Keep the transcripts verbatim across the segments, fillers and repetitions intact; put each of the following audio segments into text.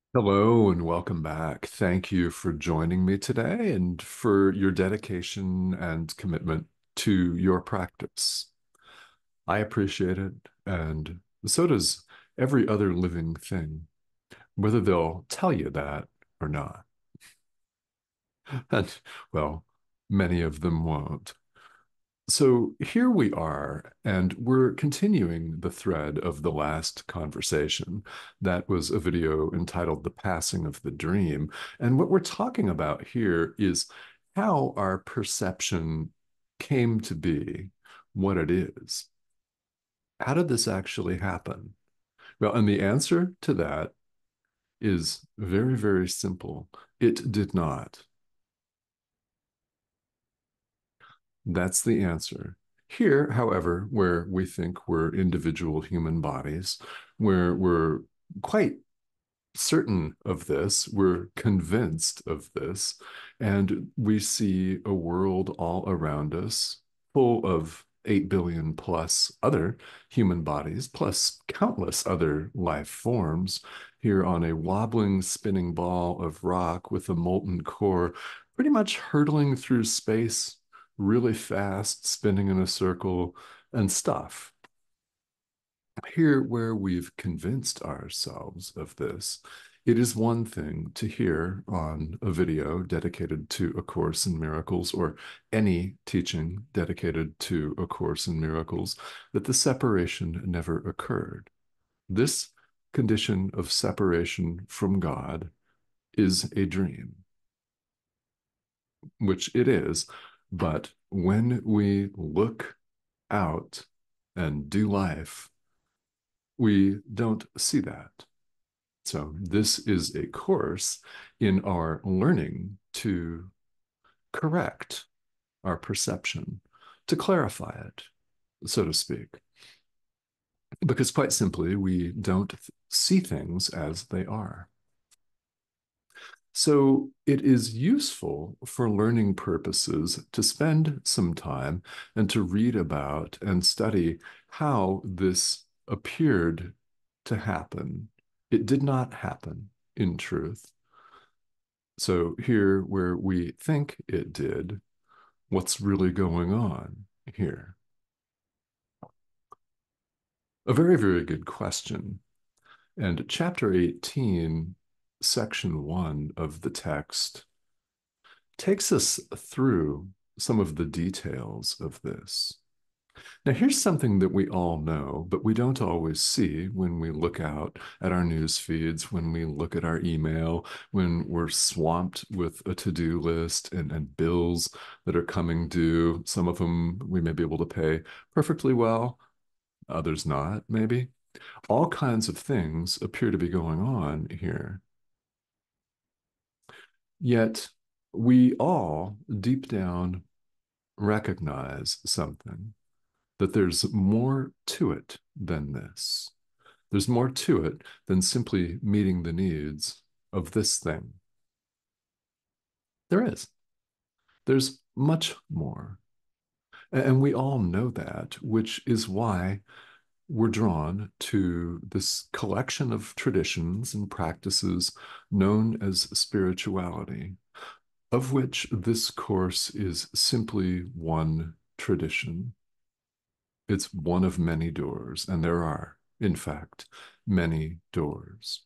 Hello and welcome back. Thank you for joining me today and for your dedication and commitment to your practice. I appreciate it, and so does every other living thing, whether they'll tell you that or not. And, well, many of them won't. So here we are, and we're continuing the thread of the last conversation. That was a video entitled The Passing of the Dream. And what we're talking about here is how our perception came to be what it is. How did this actually happen? Well, and the answer to that is very, very simple. It did not. That's the answer. Here, however, where we think we're individual human bodies, where we're quite certain of this, we're convinced of this, and we see a world all around us full of eight billion plus other human bodies, plus countless other life forms here on a wobbling, spinning ball of rock with a molten core, pretty much hurtling through space really fast, spinning in a circle and stuff. Here, where we've convinced ourselves of this, it is one thing to hear on a video dedicated to A Course in Miracles or any teaching dedicated to A Course in Miracles that the separation never occurred. This condition of separation from God is a dream, which it is. But when we look out and do life, we don't see that. So, this is a course in our learning to correct our perception, to clarify it, so to speak. Because quite simply, we don't see things as they are. So it is useful for learning purposes to spend some time and to read about and study how this appeared to happen. It did not happen in truth. So here, where we think it did, what's really going on here? A very, very good question. And chapter eighteen, section one of the text takes us through some of the details of this. Now, here's something that we all know, but we don't always see when we look out at our news feeds, when we look at our email, when we're swamped with a to-do list and, and bills that are coming due. Some of them we may be able to pay perfectly well, others not, maybe. All kinds of things appear to be going on here. Yet we all, deep down, recognize something, that there's more to it than this. There's more to it than simply meeting the needs of this thing. There is. There's much more. And we all know that, which is why we're drawn to this collection of traditions and practices known as spirituality, of which this course is simply one tradition. It's one of many doors, and there are, in fact, many doors.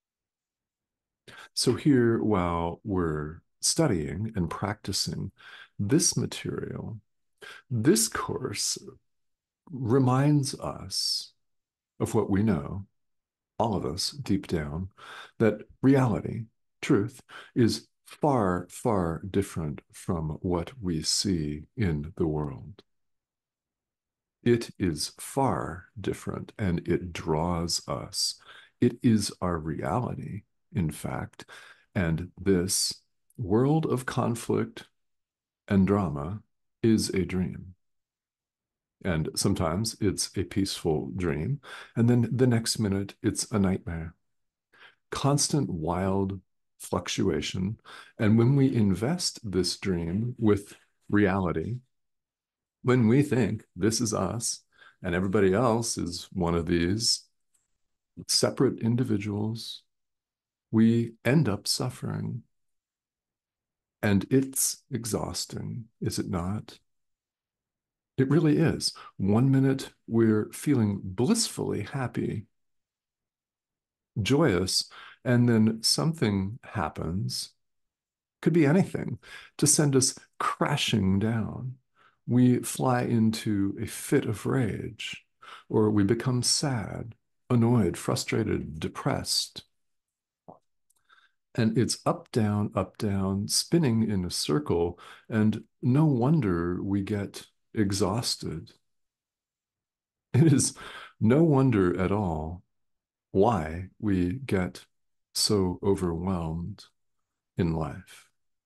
So, here, while we're studying and practicing this material, this course reminds us of what we know, all of us deep down, that reality, truth, is far, far different from what we see in the world. It is far different and it draws us. It is our reality, in fact. And this world of conflict and drama is a dream. And sometimes it's a peaceful dream. And then the next minute, it's a nightmare. Constant wild fluctuation. And when we invest this dream with reality, when we think this is us and everybody else is one of these separate individuals, we end up suffering. And it's exhausting, is it not? It really is. One minute we're feeling blissfully happy, joyous, and then something happens, could be anything, to send us crashing down. We fly into a fit of rage, or we become sad, annoyed, frustrated, depressed. And it's up, down, up, down, spinning in a circle. And no wonder we get exhausted. It is no wonder at all why we get so overwhelmed in life.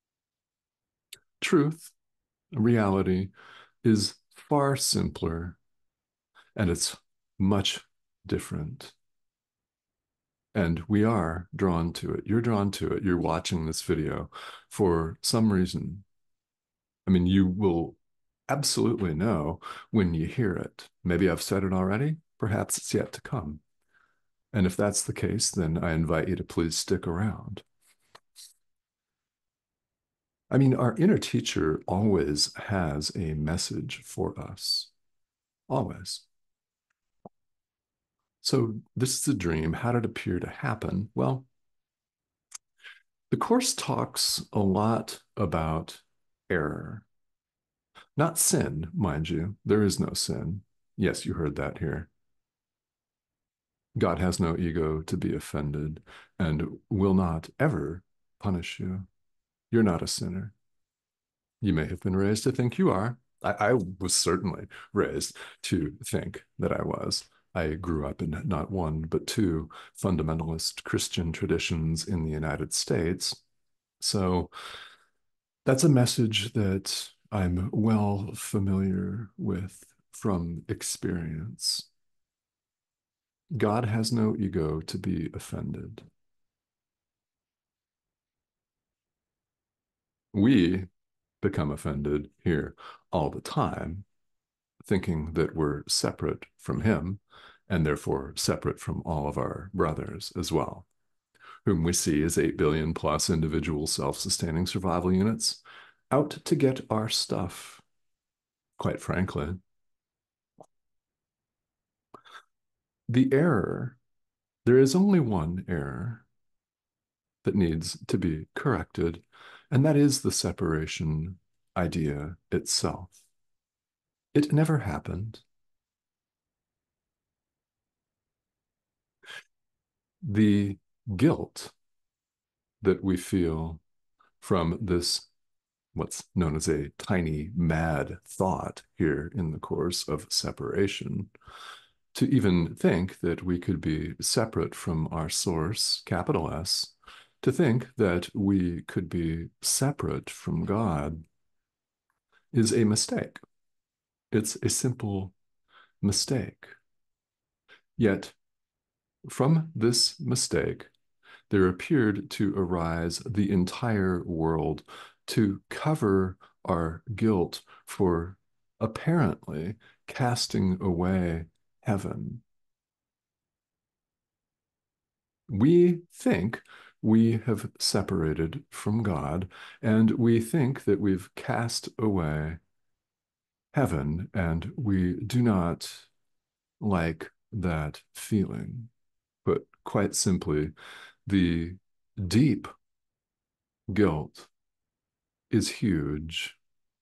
Truth, reality, is far simpler and it's much different. And we are drawn to it. You're drawn to it. You're watching this video for some reason. I mean, you will absolutely know when you hear it. Maybe I've said it already. Perhaps it's yet to come. And if that's the case, then I invite you to please stick around. I mean, our inner teacher always has a message for us. Always. So this is a dream. How did it appear to happen? Well, the Course talks a lot about error, not sin, mind you. There is no sin. Yes, you heard that here. God has no ego to be offended and will not ever punish you. You're not a sinner. You may have been raised to think you are. I, I was certainly raised to think that I was. I grew up in not one, but two fundamentalist Christian traditions in the United States. So that's a message that I'm well familiar with from experience. God has no ego to be offended. We become offended here all the time, thinking that we're separate from him and therefore separate from all of our brothers as well, whom we see as eight billion plus individual self-sustaining survival units out to get our stuff, quite frankly. The error, there is only one error that needs to be corrected, and that is the separation idea itself. It never happened. The guilt that we feel from this, what's known as a tiny mad thought here in the Course of separation, to even think that we could be separate from our source, capital S, to think that we could be separate from God is a mistake. It's a simple mistake. Yet, from this mistake, there appeared to arise the entire world to cover our guilt for apparently casting away heaven. We think we have separated from God, and we think that we've cast away heaven, and we do not like that feeling. But quite simply, the deep guilt is huge,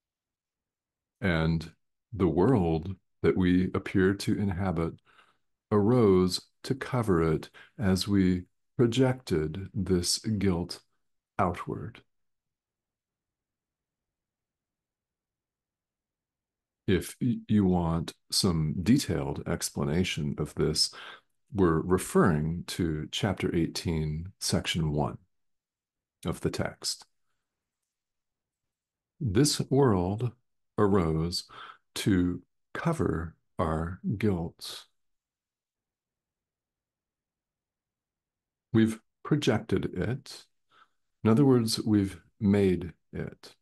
and the world that we appear to inhabit arose to cover it as we projected this guilt outward. If you want some detailed explanation of this, we're referring to chapter eighteen, section one of the text. This world arose to cover our guilt. We've projected it. In other words, we've made it.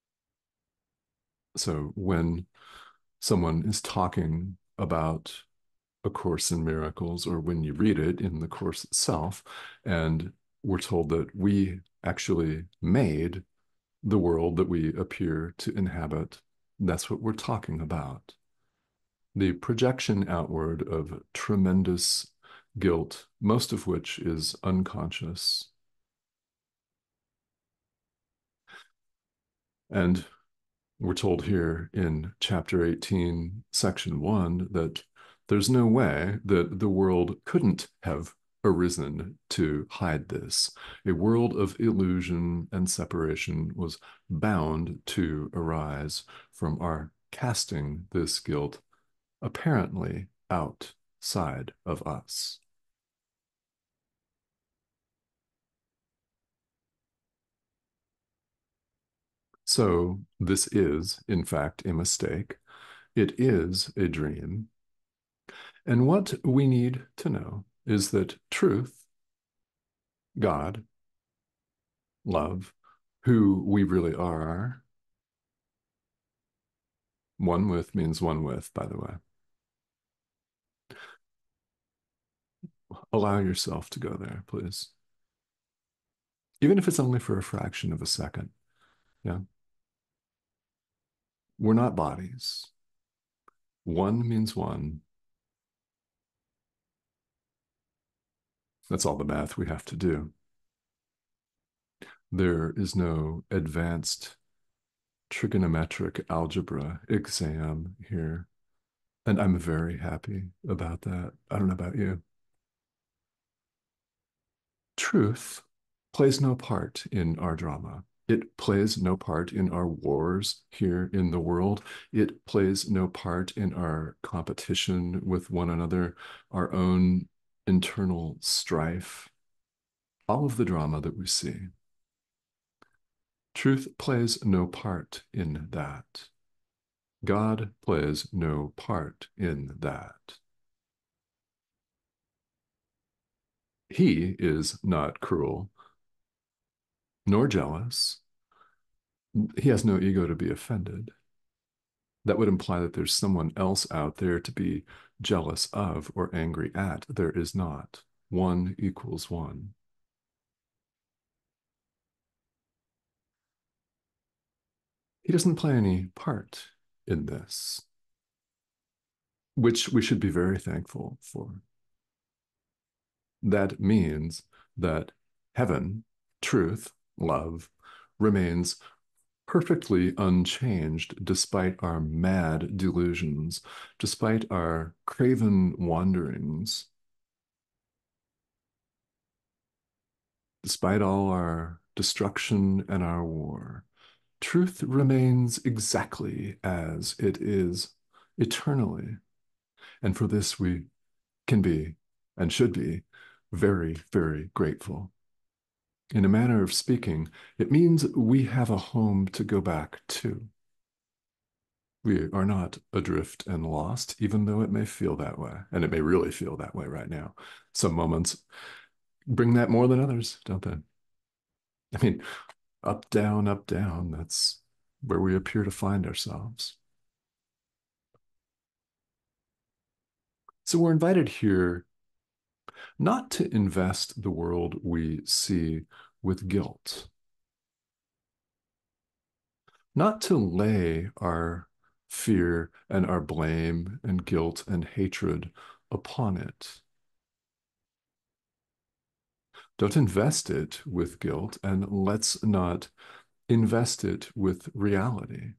So when someone is talking about A Course in Miracles, or when you read it in the Course itself, and we're told that we actually made the world that we appear to inhabit. That's what we're talking about. The projection outward of tremendous guilt, most of which is unconscious. And we're told here in chapter eighteen, section one, that there's no way that the world couldn't have arisen to hide this. A world of illusion and separation was bound to arise from our casting this guilt apparently outside of us. So, this is, in fact, a mistake. It is a dream. And what we need to know is that truth, God, love, who we really are, one with means one with, by the way. Allow yourself to go there, please. Even if it's only for a fraction of a second. Yeah. We're not bodies. One means one. That's all the math we have to do. There is no advanced trigonometric algebra exam here. And I'm very happy about that. I don't know about you. Truth plays no part in our drama. It plays no part in our wars here in the world. It plays no part in our competition with one another, our own internal strife, all of the drama that we see. Truth plays no part in that. God plays no part in that. He is not cruel nor jealous. He has no ego to be offended. That would imply that there's someone else out there to be jealous of or angry at. There is not. One equals one. He doesn't play any part in this, which we should be very thankful for. That means that heaven, truth, love, remains perfectly unchanged despite our mad delusions, despite our craven wanderings, despite all our destruction and our war. Truth remains exactly as it is eternally. And for this, we can be and should be very, very grateful. In a manner of speaking, it means we have a home to go back to. We are not adrift and lost, even though it may feel that way. And it may really feel that way right now. Some moments bring that more than others, don't they? I mean, up, down, up, down, that's where we appear to find ourselves. So we're invited here not to invest the world we see with guilt, not to lay our fear and our blame and guilt and hatred upon it. Don't invest it with guilt, and let's not invest it with reality.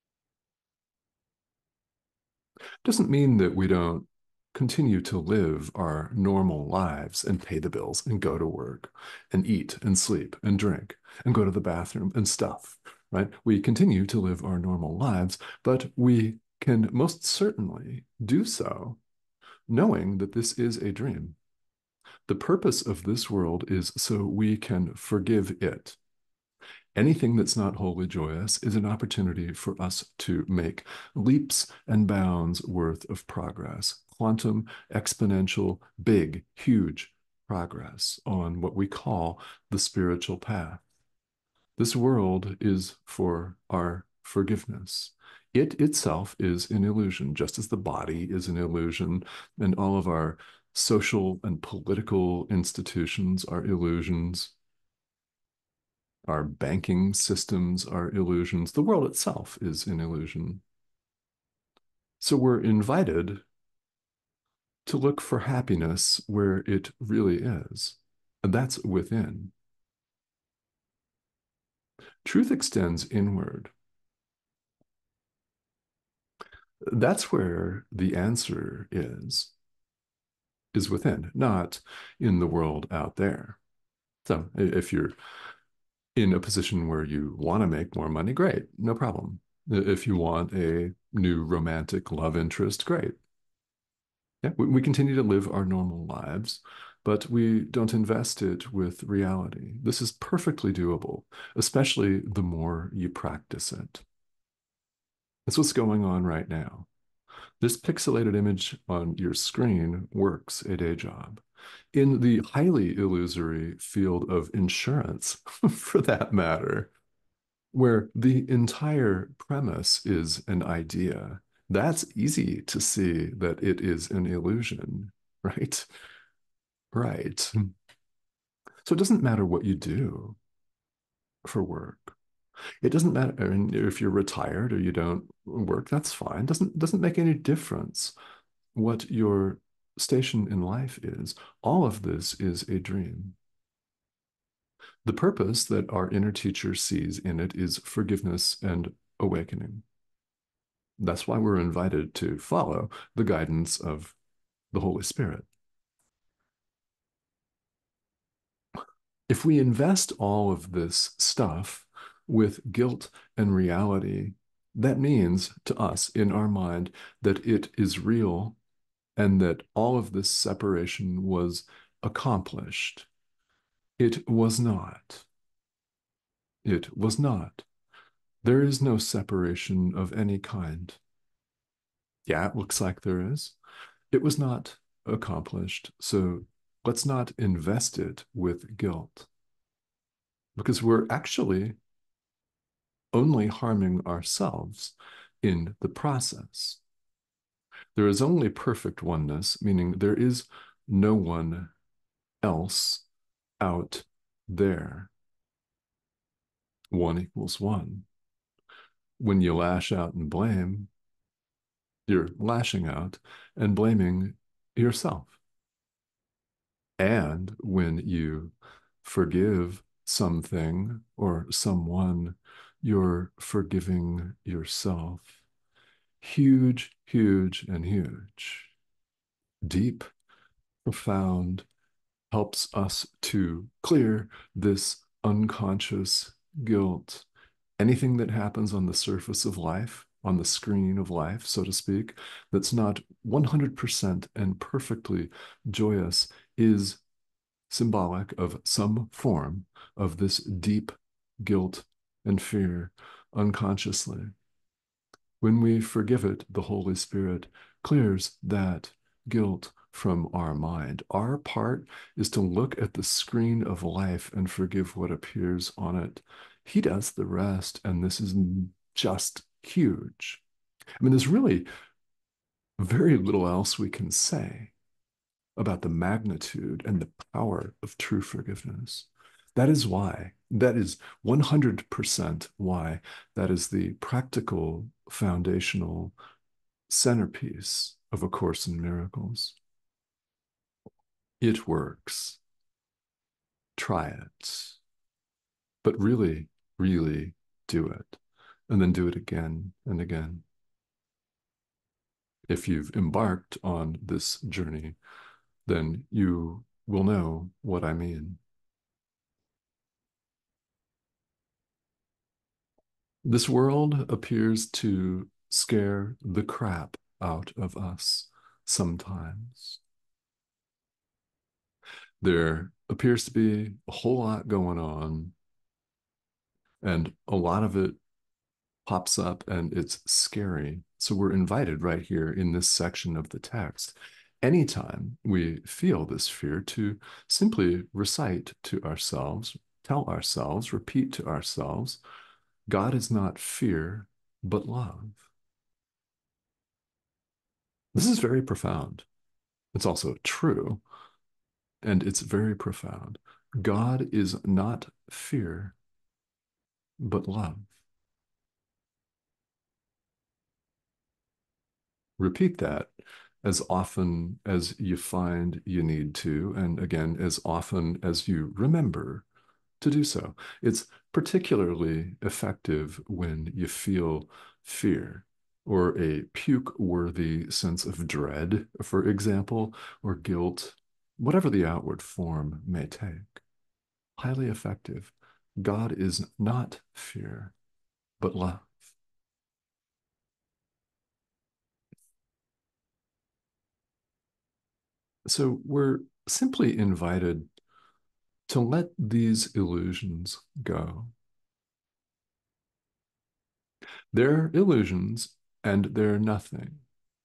Doesn't mean that we don't continue to live our normal lives and pay the bills and go to work and eat and sleep and drink and go to the bathroom and stuff, right? We continue to live our normal lives, but we can most certainly do so knowing that this is a dream. The purpose of this world is so we can forgive it. Anything that's not wholly joyous is an opportunity for us to make leaps and bounds worth of progress, quantum, exponential, big, huge progress on what we call the spiritual path. This world is for our forgiveness. It itself is an illusion, just as the body is an illusion, and all of our social and political institutions are illusions. Our banking systems are illusions. The world itself is an illusion. So we're invited to look for happiness where it really is, and that's within. Truth extends inward. That's where the answer is, is within, not in the world out there. So if you're in a position where you want to make more money, great, no problem. If you want a new romantic love interest, great. Yeah, we, we continue to live our normal lives, but we don't invest it with reality. This is perfectly doable, especially the more you practice it. That's what's going on right now. This pixelated image on your screen works a day job. In the highly illusory field of insurance, for that matter, where the entire premise is an idea, that's easy to see that it is an illusion, right? Right. So it doesn't matter what you do for work. It doesn't matter if you're retired or you don't work, that's fine. Doesn't doesn't make any difference what your station in life is. All of this is a dream. The purpose that our inner teacher sees in it is forgiveness and awakening. That's why we're invited to follow the guidance of the Holy Spirit. If we invest all of this stuff with guilt and reality, that means to us in our mind that it is real and that all of this separation was accomplished. It was not. It was not. There is no separation of any kind. Yeah, it looks like there is. It was not accomplished. So let's not invest it with guilt because we're actually only harming ourselves in the process. There is only perfect oneness, meaning there is no one else out there. One equals one. When you lash out and blame, you're lashing out and blaming yourself. And when you forgive something or someone, you're forgiving yourself. Huge, huge, and huge. Deep, profound, helps us to clear this unconscious guilt. Anything that happens on the surface of life, on the screen of life, so to speak, that's not one hundred percent and perfectly joyous is symbolic of some form of this deep guilt and fear unconsciously. When we forgive it, the Holy Spirit clears that guilt from our mind. Our part is to look at the screen of life and forgive what appears on it. He does the rest, and this is just huge. I mean, there's really very little else we can say about the magnitude and the power of true forgiveness. That is why, that is one hundred percent why, that is the practical, foundational centerpiece of A Course in Miracles. It works. Try it. But really, really do it. And then do it again and again. If you've embarked on this journey, then you will know what I mean. This world appears to scare the crap out of us sometimes. There appears to be a whole lot going on, and a lot of it pops up and it's scary. So we're invited right here in this section of the text, anytime we feel this fear, to simply recite to ourselves, tell ourselves, repeat to ourselves, God is not fear, but love. This is very profound. It's also true, and it's very profound. God is not fear, but love. Repeat that as often as you find you need to, and again, as often as you remember to do so. It's particularly effective when you feel fear or a puke-worthy sense of dread, for example, or guilt, whatever the outward form may take. Highly effective. God is not fear, but love. So we're simply invited to let these illusions go. They're illusions and they're nothing.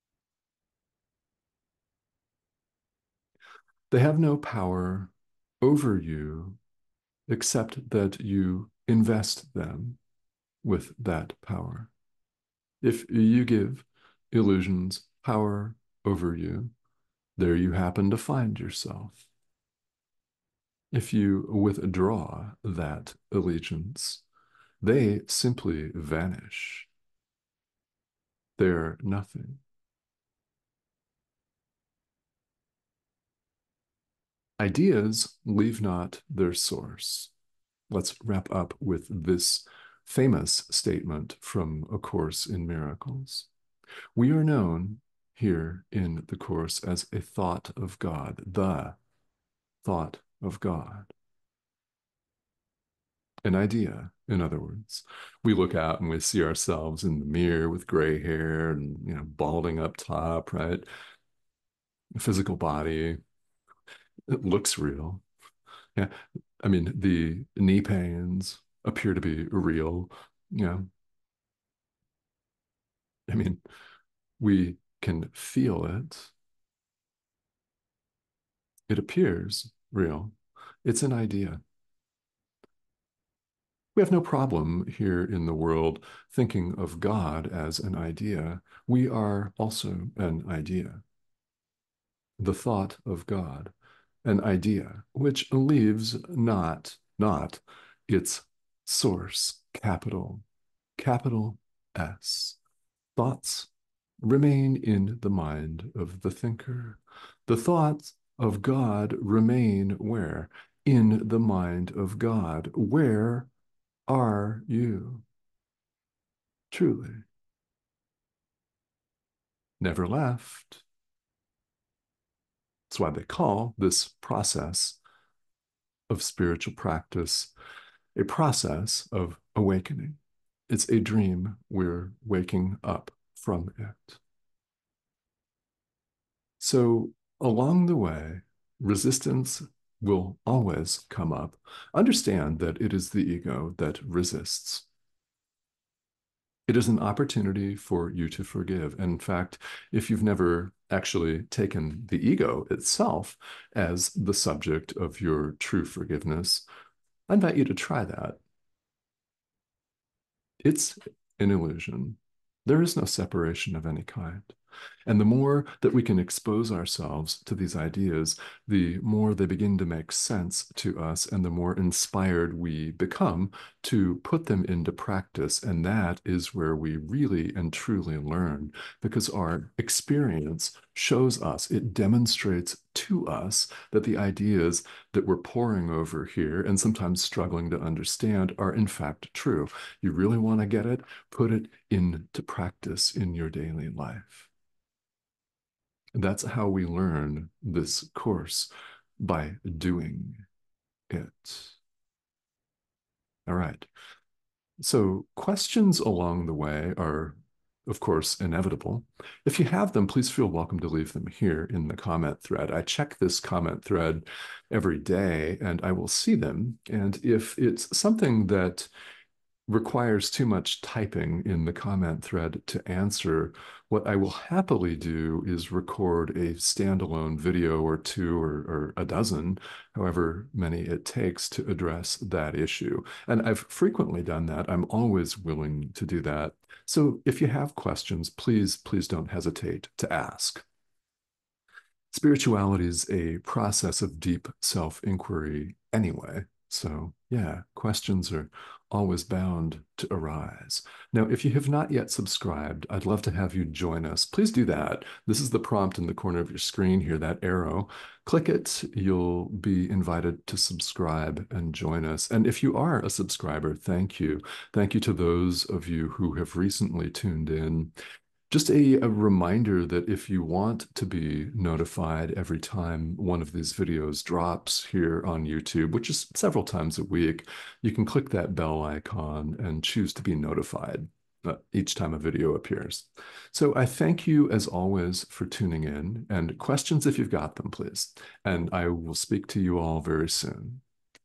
They have no power over you except that you invest them with that power. If you give illusions power over you, there you happen to find yourself. If you withdraw that allegiance, they simply vanish. They're nothing. Ideas leave not their source. Let's wrap up with this famous statement from A Course in Miracles. We are known here in the Course as a thought of God, the thought of God, an idea, in other words. We look out and we see ourselves in the mirror with gray hair and, you know, balding up top, right? Physical body, it looks real. Yeah. I mean, the knee pains appear to be real. You know, I mean, we can feel it. It appears real. It's an idea. We have no problem here in the world thinking of God as an idea. We are also an idea. The thought of God, an idea, which leaves not, not its source, capital, capital S. Thoughts remain in the mind of the thinker. The thoughts of God remain where? In the mind of God. Where are you? Truly. Never left. That's why they call this process of spiritual practice a process of awakening. It's a dream. We're waking up from it. So along the way, resistance will always come up. Understand that it is the ego that resists. It is an opportunity for you to forgive. In fact, if you've never actually taken the ego itself as the subject of your true forgiveness, I invite you to try that. It's an illusion. There is no separation of any kind. And the more that we can expose ourselves to these ideas, the more they begin to make sense to us and the more inspired we become to put them into practice. And that is where we really and truly learn because our experience shows us, it demonstrates to us that the ideas that we're poring over here and sometimes struggling to understand are in fact true. You really want to get it? Put it into practice in your daily life. That's how we learn this course, by doing it. All right. So questions along the way are, of course, inevitable. If you have them, please feel welcome to leave them here in the comment thread. I check this comment thread every day and I will see them. And if it's something that requires too much typing in the comment thread to answer, what I will happily do is record a standalone video or two or, or a dozen, however many it takes to address that issue. And I've frequently done that. I'm always willing to do that. So if you have questions, please, please don't hesitate to ask. spirituality is a process of deep self-inquiry anyway. So, yeah, questions are always bound to arise. Now, if you have not yet subscribed, I'd love to have you join us. Please do that. This is the prompt in the corner of your screen here, that arrow. Click it. You'll be invited to subscribe and join us. And if you are a subscriber, thank you. Thank you to those of you who have recently tuned in. Just a, a reminder that if you want to be notified every time one of these videos drops here on YouTube, which is several times a week, you can click that bell icon and choose to be notified uh, each time a video appears. So I thank you as always for tuning in, and questions if you've got them, please. And I will speak to you all very soon.